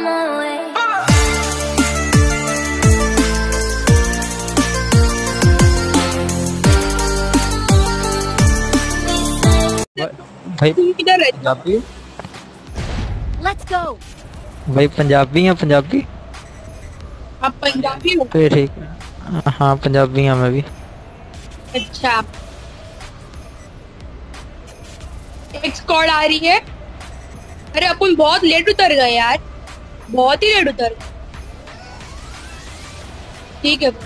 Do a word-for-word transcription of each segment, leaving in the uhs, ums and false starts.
my way. भाई Punjabi Let's go. भाई पंजाबी है पंजाबी आप पंजाबी हो? तो ठीक है। हाँ पंजाबी हैं मैं भी। अच्छा एक स्क्वाड आ रही है। अरे अपन बहुत लेट उतर गए यार, बहुत ही लेट उतर गए। ठीक है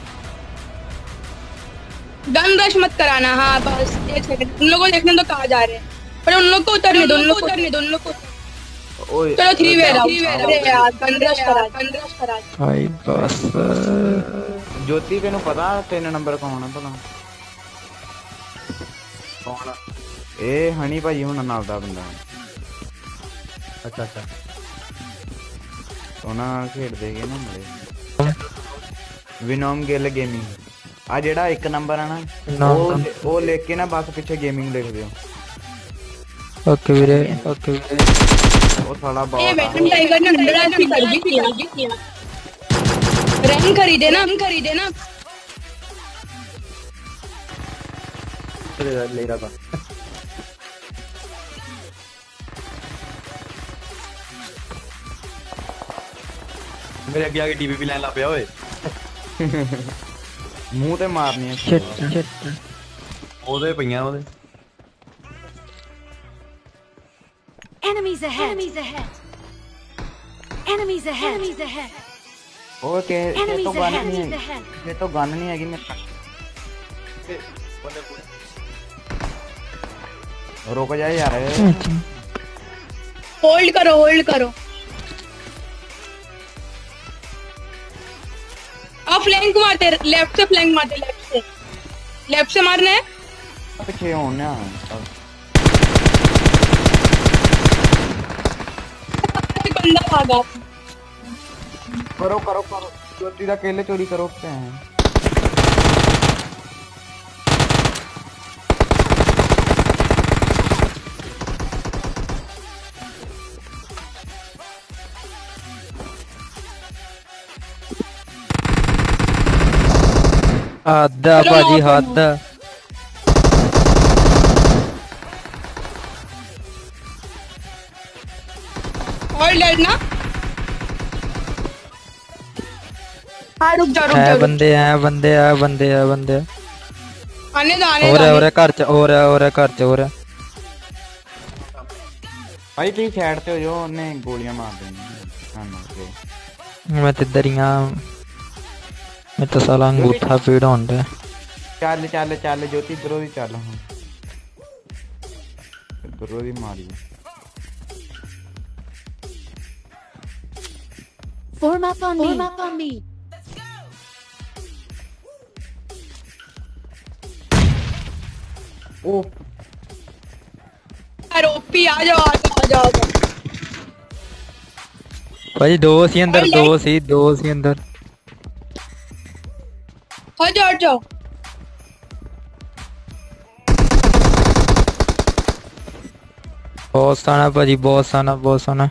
गन रश मत कराना। हाँ बस एक सेकंड, उन लोगों को देखने तो कहाँ जा रहे हैं, पर उन लोग को उतरने दो, उन लोग को उतरने दो, उन लोग को। चलो थ्री वे राउंड। अरे यार गन रश करा, गन रश करा भाई बस ज्योति तेन पता तीन नंबर कौन है भला? कौन? ए हनी भाई हुन नाल दा बंदा। अच्छा अच्छा ਉਹਨਾਂ ਖੇਡਦੇ ਗਏ ਨਾ ਮਲੇ ਵਿਨੋਮ ਗਿਲ ਗੇਮਿੰਗ ਆ ਜਿਹੜਾ ਇੱਕ ਨੰਬਰ ਆ ਨਾ ਉਹ ਉਹ ਲਿਖ ਕੇ ਨਾ ਬਸ ਪਿੱਛੇ ਗੇਮਿੰਗ ਲਿਖ ਦਿਓ। ओके वीरे ओके वीरे ਉਹ ਸਾਲਾ ਬਹੁਤ ये वेटन टाइगर ने हंड्रेड ऐसी कर दी किया रैंक खरीदे ना, हम खरीदे ना। ले रहा था मेरे अगे आगे टीवी भी लाइन ला पिया ओए मुंह ते मारनी है शिट शिट ओदे पईयां ओदे। Enemies ahead. Enemies ahead. Enemies ahead. Enemies ahead. Okay ये Enemies तो गन ahead. नहीं Enemies है, ahead. ये तो गन नहीं हैगी मेरे पास। रुक जा यार, होल्ड करो होल्ड करो। आप फ्लैंक मारते, लेफ्ट से फ्लैंक मारते, लेफ्ट से लेफ्ट से मारना है। पीछे होने बंदा भागा। करो करो करो ज्योति दा केले चोरी करो पे हैं। आधा बाजी हाथ और लड़ना। हाँ रुक जा रुक है जा। बंदे हैं बंदे हैं बंदे हैं बंदे आने दो आने और दो। है और है घर च और है और है घर च और है भाई तुम साइड पे हो जो ने गोलियां मार देनी। मैं तो इधर ही हां मैं तो साला अंगूठा पीड़ होंडे। चल चल चल ज्योति इधरों ही चल हम इधरों ही मारी। Form up on me. Form up on me. ओ ओपी आ जाओ आ जाओ आ जाओ। भाई दो सी अंदर दो सी दो सी अंदर आ जाओ आ जाओ। बहुत साना भाजी बहुत साना बहुत साना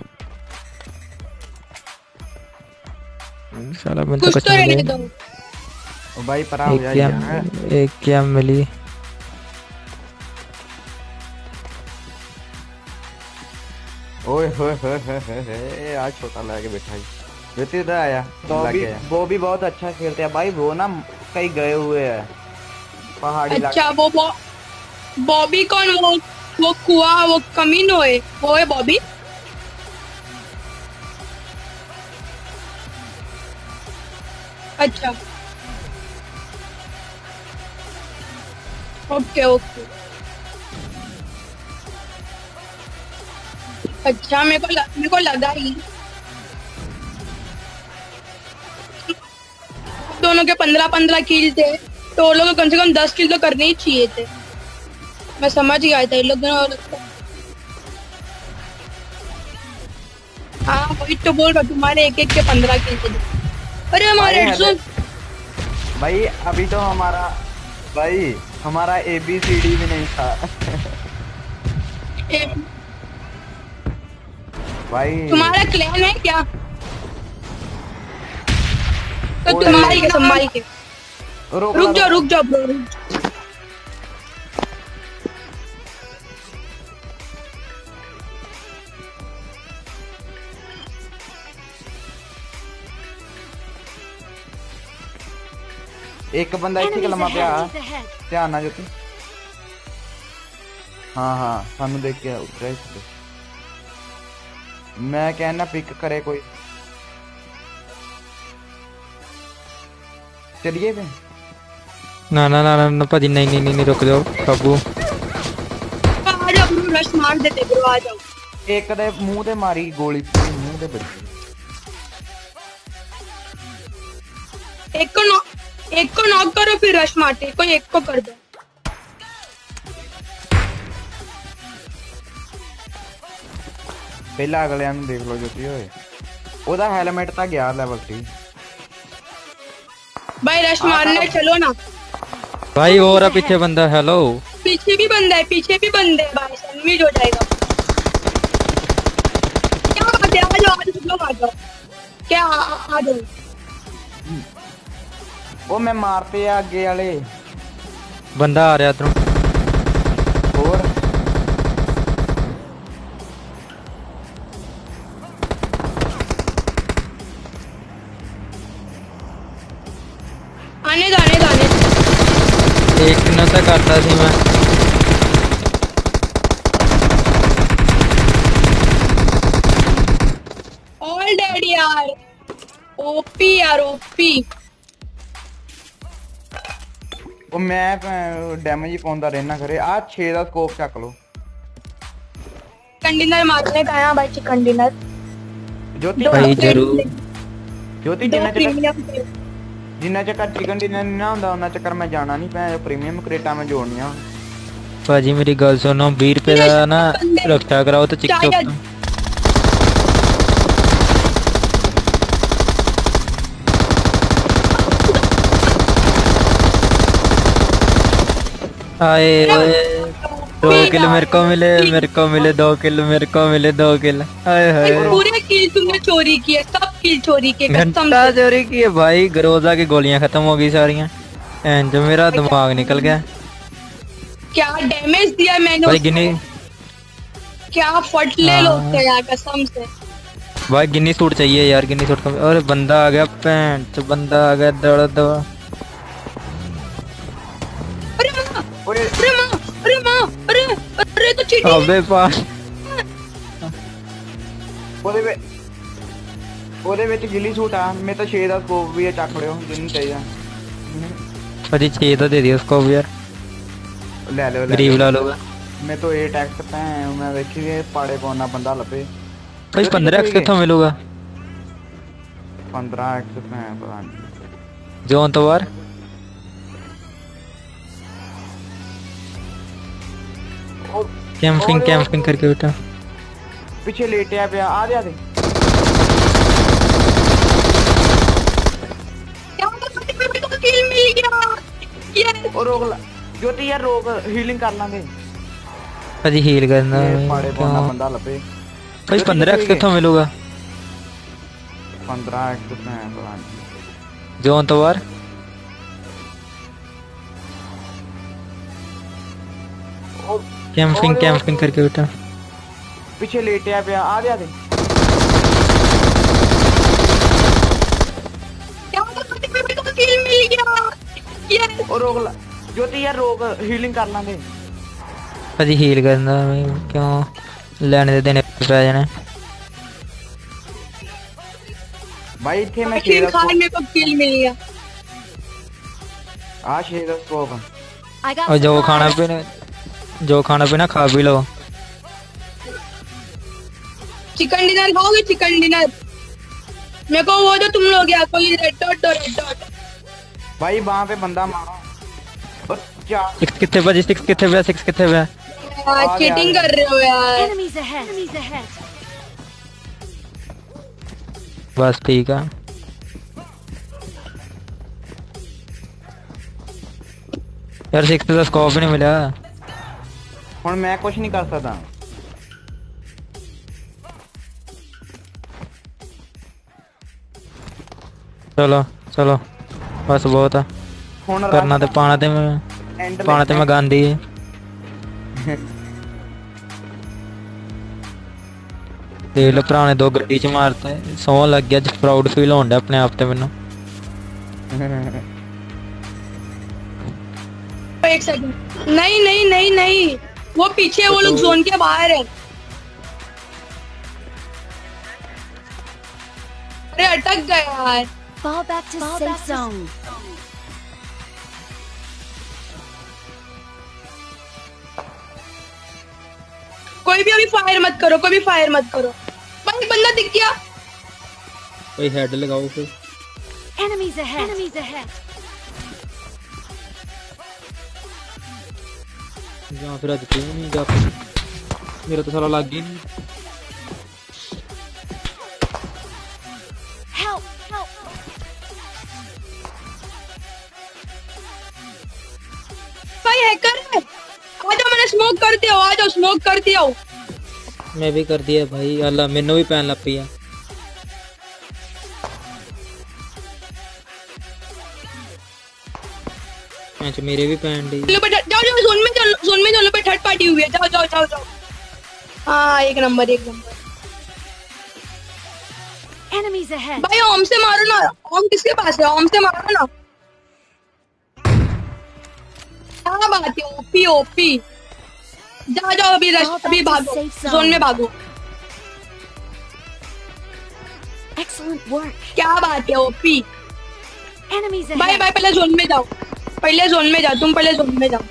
साला बंदा कुछ कुछ तो रहने मिले। दो। ओ भाई परा हो जा एक क्या यार। एक क्या मिली ओए होए होए होए आज छोटा लेके बैठा है ज्योति इधर आया। बॉबी वो भी बहुत अच्छा खेलते हैं भाई, वो ना कहीं गए हुए हैं पहाड़ी अच्छा वो बॉ बॉबी कौन? वो वो कुआ वो कमीनो है, वो है बॉबी। अच्छा ओके ओके। अच्छा मेरे को ल, मेरे को लगा ही दोनों के पंद्रह पंद्रह किल थे, तो वो लोग को कम से कम दस किल तो करने ही चाहिए थे। मैं समझ गया था इन लोग दोनों। हाँ वही तो बोल रहा, तुम्हारे एक एक के पंद्रह किल थे। अरे हमारे भाई अभी तो हमारा भाई हमारा ए बी सी डी भी नहीं था। भाई तुम्हारा क्लैन है क्या? तो तुम्हारी के तुम्हारी के रुक रुक जाओ रुक जाओ ब्रो। एक बंदा इतने कलमा पे आ ध्यान ना ज्योति। हाँ हाँ सानू देख के उतरा इसलिए मैं कहना पिक करे कोई। चलिए फिर। ना ना ना ना भाजी नहीं नहीं नहीं रुक जाओ काबू। आ जाओ ब्रो रश मार देते ब्रो आ जाओ। एक दे मुंह ते मारी गोली मुंह ते बजी। एक को नॉक एक को नॉक करो फिर रश मारते कोई एक को कर दो। पहला अगले नु देख लो ज्योति ओए ओदा हेलमेट ता गया लेवल थ्री। भाई रश मारने चलो ना भाई और पीछे बंदा। हेलो पीछे भी बंदा है पीछे भी बंदे है भाई सैंडविच हो जाएगा। क्या बात है आ जाओ आ जाओ लोग आ जाओ क्या आ जाओ। ओ मैं मारते आगे वाले बंदा आ रहा तू और आने दो आने दो आने एक न तो करता सी मैं। ऑल डेड यार ओपी यार ओपी। ओ मैं डैमेज ही पाਉਂਦਾ रहना करे आ छह ਦਾ स्कोप ਚੱਕ लो। कंटेनर मारने का आया भाई चिकन डिनर ज्योति भाई जरूर ज्योति जिन्ना चक्कर जिन्ना चक्कर चिकन डिनर नहीं ना ਹੁੰਦਾ ਉਹਨਾਂ ਚੱਕਰ मैं जाना नहीं पै प्रीमियम क्रेटा में जोड़निया। भाजी मेरी गल सुनो बीस रुपए का ना रक्षा कराओ तो चिक चुप। आए दो किल मेरे को मिले मेरे को मिले दो किल मेरे को मिले दो किल। आए हाय पूरे किल तुमने चोरी किए सब किल चोरी किए कसम घंटा चोरी की है भाई। ग्रोजा की गोलियां खत्म हो गई सारियां एंड जो मेरा दिमाग निकल गया। क्या डैमेज दिया मैंने भाई गिनी क्या फटले लोग थे यार कसम से। भाई गिनी सूट चाहिए यार गिनी सूट का। और बंदा आ गया पैंट तो बंदा आ गया दौड़ दौड़। अरे मां अरे मां अरे मां अरे अरे तो चीटिंग अबे पास ਉਹਦੇ ਵਿੱਚ ਉਹਦੇ ਵਿੱਚ ਗਿੱਲੀ ਸੂਟ ਆ ਮੈਂ ਤਾਂ छह ਦਾ ਸਕੋਪ ਵੀ ਚੱਕ ਲਿਓ ਜਿੰਨ ਚਾਹੀਦਾ। भाजी छह तो दे दिया उसको भी यार ले लो गरीब ला लो। मैं तो एट एक्स पे मैं देखी के पाड़े पौना बंदा लपे। भाई पंद्रह एक्स कितना मिलेगा? पंद्रह एक्स पे पता नहीं जोन तो बार कैंपिंग कैंपिंग करके बेटा पीछे लेटे पे आ दे आ दे। किल मिल गया यस और रोक ज्योति यार रोक हीलिंग कर लांगे। भाजी हील करना पाड़े पौना बंदा लपे। भाई पंद्रह एक्स कितना मिलेगा? पंद्रह एक्स पे पता नहीं जोन तो बार कैंपिंग कैंपिंग करके बेटा पीछे लेटे पे आ दे आ दे। किल मिल गया यस और रोक ज्योति यार रोक हीलिंग कर लांगे। भाजी हील करना क्यों लेने दे देने पे जाने भाई इथे मैं किल खा मेरे को किल मिल गया। आ छह का स्कोप और जो खाना पीना जो खाना पीना खा भी लो। चिकन डिनर खाओगे चिकन डिनर मेरे को वो जो तुम लोग या कोई रेड डॉट दो रेड डॉट। भाई वहां पे बंदा मारो और क्या सिक्स कितने बजे सिक्स कितने बजे सिक्स कितने बजे यार चीटिंग कर रहे हो यार। Enemies ahead. Enemies ahead. बस ठीक है यार सिक्स का स्कोप ही नहीं मिला। हुन मैं कुछ नहीं कर सकता। चलो चलो बस बहुत है ਹੁਣ करना तो पाना तो मैं एंड पाना तो मैं गांधी है देख लो भरा ने दो गड्डी च मारता है सौ लग गया प्राउड फील होने अपने आप ते मैनू एक सेकंड नहीं नहीं नहीं नहीं वो पीछे वो लोग जोन के बाहर है अरे अटक गया यार Fall back to safe zone. कोई भी अभी फायर मत करो कोई भी फायर मत करो भाई बंदा दिख गया कोई हेड लगाओ फिर Enemies ahead. Enemies ahead. या फिर आज क्यों नहीं जा मेरा तो सारा लग ही नहीं Help! Help! भाई हैकर है आ जाओ मैंने स्मोक कर दिया आ जाओ स्मोक कर दिया मैं भी कर दिया भाई अल्लाह मैनू भी पैन लग पई है अच्छा मेरे भी पैन दी जाओ जाओ जोन में जाओ जोन में जाओ पे थर्ड पार्टी हुई है जाओ जाओ जाओ जाओ हाँ एक नंबर एक नंबर Enemies ahead. भाई ओम से मारो ना ओम किसके पास है ओम से मारो ना क्या बात है ओपी ओपी जाओ जाओ अभी रश अभी भागो जोन में भागो Excellent work. क्या बात है ओपी Enemies भाई ahead. भाई पहले जोन में जाओ पहले जोन में जाओ तुम पहले जोन में जाओ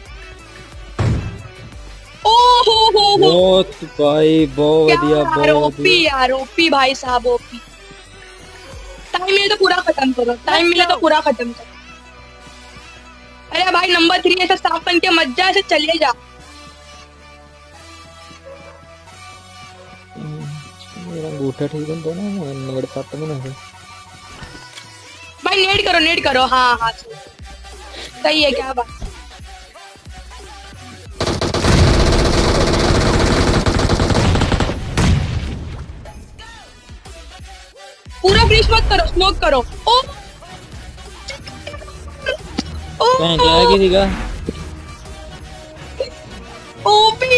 ओ हो हो हो बहुत भाई बहुत क्या बढ़िया यार बहुत ओपी यार ओपी भाई साहब ओपी टाइम मिले तो पूरा खत्म करो टाइम मिले तो पूरा खत्म करो अरे भाई नंबर थ्री ऐसा साफ बन के मत जा ऐसे चले जा मेरा अंगूठा ठीक होता ना मैं नेड़ पट में ना भाई नेट करो नेट करो हाँ हाँ सही है क्या बात पूरा ब्रीच मत करो स्मोक करो ओ ओ पहन क्या किसी का ओपी